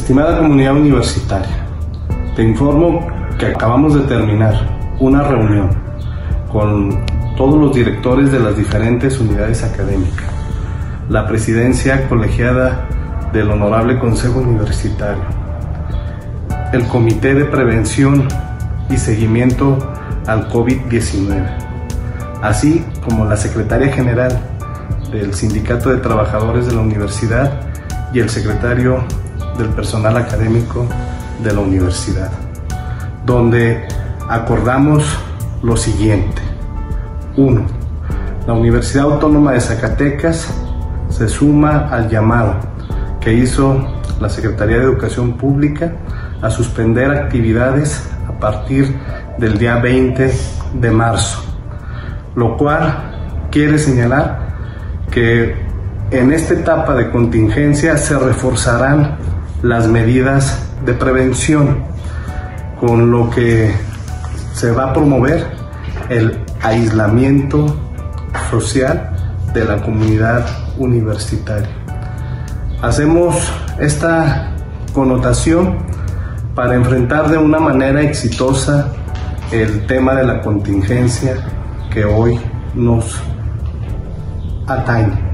Estimada comunidad universitaria, te informo que acabamos de terminar una reunión con todos los directores de las diferentes unidades académicas, la presidencia colegiada del Honorable Consejo Universitario, el Comité de Prevención y Seguimiento al COVID-19, así como la Secretaria General del Sindicato de Trabajadores de la Universidad y el Secretario del Personal Académico de la Universidad, donde acordamos lo siguiente. 1. La Universidad Autónoma de Zacatecas se suma al llamado que hizo la Secretaría de Educación Pública a suspender actividades a partir del día 20 de marzo, lo cual quiere señalar que en esta etapa de contingencia se reforzarán las medidas de prevención, con lo que se va a promover el aislamiento social de la comunidad universitaria. Hacemos esta connotación para enfrentar de una manera exitosa el tema de la contingencia que hoy nos atañe.